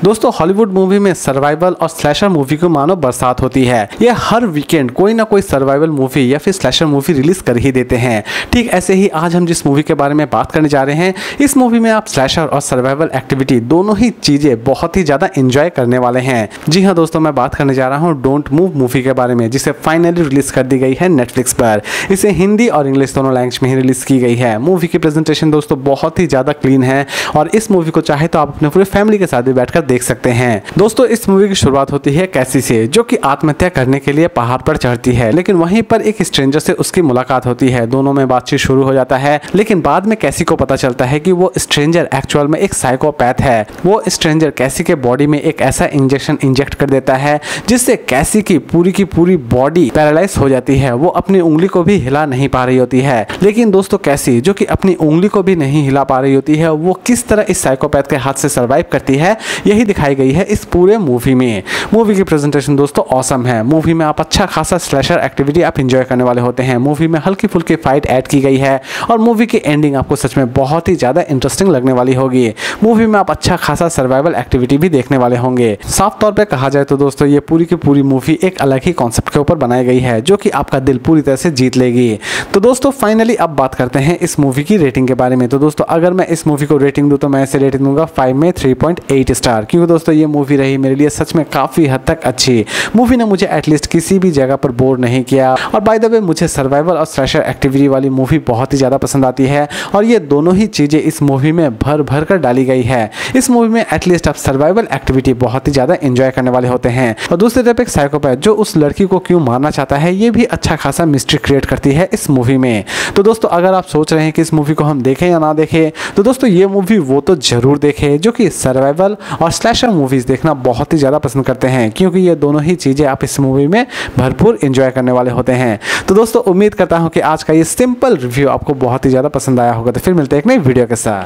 दोस्तों Hollywood movie में survival और स्लैशर मूवी को मानो बरसात होती है। ये हर वीकेंड कोई ना कोई सर्वाइवल मूवी या फिर स्लैशर मूवी रिलीज कर ही देते हैं। ठीक ऐसे ही आज हम जिस मूवी के बारे में बात करने जा रहे हैं, इस मूवी में आप स्लैशर और सर्वाइवल एक्टिविटी दोनों ही चीजें बहुत ही ज्यादा एंजॉय करने वाले हैं। जी हाँ दोस्तों, मैं बात करने जा रहा हूँ डोंट मूव मूवी के बारे में, जिसे फाइनली रिलीज कर दी गई है नेटफ्लिक्स पर। इसे हिंदी और इंग्लिश दोनों लैंग्वेज में ही रिलीज की गई है। मूवी की प्रेजेंटेशन दोस्तों बहुत ही ज्यादा क्लीन है और इस मूवी को चाहे तो आप अपने पूरे फैमिली के साथ भी बैठकर देख सकते हैं। दोस्तों इस मूवी की शुरुआत होती है कैसी से, जो कि आत्महत्या करने के लिए पहाड़ पर चढ़ती है, लेकिन वहीं पर एक स्ट्रेंजर से उसकी मुलाकात होती है। दोनों में बातचीत शुरू हो जाता है, लेकिन बाद में कैसी को पता चलता है कि वो स्ट्रेंजर एक्चुअल में एक साइकोपैथ है। वो स्ट्रेंजर कैसी के बॉडी में एक ऐसा इंजेक्शन इंजेक्ट कर देता है जिससे कैसी की पूरी बॉडी पैरालाइज हो जाती है। वो अपनी उंगली को भी हिला नहीं पा रही होती है। लेकिन दोस्तों कैसी, जो कि अपनी उंगली को भी नहीं हिला पा रही होती है, वो किस तरह इस साइकोपैथ के हाथ से सर्वाइव करती है, यही दिखाई गई है इस पूरे मूवी में। मूवी की प्रेजेंटेशन दोस्तों ऑसम है। मूवी में आप अच्छा खासा स्लैशर एक्टिविटी आप एंजॉय करने वाले होते हैं। मूवी में हल्की फुल्की फाइट ऐड की गई है और मूवी की एंडिंग आपको सच में बहुत ही ज्यादा इंटरेस्टिंग लगने वाली होगी। मूवी में आप अच्छा खासा सर्वाइवल एक्टिविटी भी देखने वाले होंगे। साफ तौर पे कहा जाए तो दोस्तों ये पूरी की पूरी मूवी एक अलग ही कॉन्सेप्ट के ऊपर बनाई गई है, जो कि आपका दिल पूरी तरह से जीत लेगी। तो दोस्तों फाइनली अब बात करते हैं इस मूवी की रेटिंग के बारे में। तो दोस्तों अगर मैं इस मूवी को रेटिंग दूं तो मैं इसे रेटिंग दूंगा 5 में 3.8 स्टार, क्योंकि दोस्तों ये मूवी रही मेरे लिए सच में काफी हद तक अच्छी। मूवी ने मुझे एटलीस्ट किसी भी जगह पर बोर नहीं किया। और बाय द वे मुझे सर्वाइवल और स्लैशर एक्टिविटी वाली मूवी बहुत ही ज्यादा पसंद आती है और ये दोनों ही चीजें इस मूवी में भर भर कर डाली गई है। इस मूवी में एटलीस्ट आप सर्वाइवल एक्टिविटी बहुत ही ज्यादा एंजॉय करने वाले होते हैं और दूसरी तरफ एक साइकोपैथ जो उस लड़की को क्यों मारना चाहता है, ये भी अच्छा खासा मिस्ट्री क्रिएट करती है इस मूवी में। तो दोस्तों अगर आप सोच रहे हैं कि इस मूवी को हम देखें या ना देखें, तो दोस्तों ये मूवी वो तो जरूर देखें जो कि सर्वाइवल और स्लैशर मूवीज देखना बहुत ही ज्यादा पसंद करते हैं, क्योंकि ये दोनों ही चीजें आप इस मूवी में भरपूर एंजॉय करने वाले होते हैं। तो दोस्तों उम्मीद करता हूं कि आज का ये सिंपल रिव्यू आपको बहुत ही ज्यादा पसंद आया होगा। तो फिर मिलते हैं एक नई वीडियो के साथ।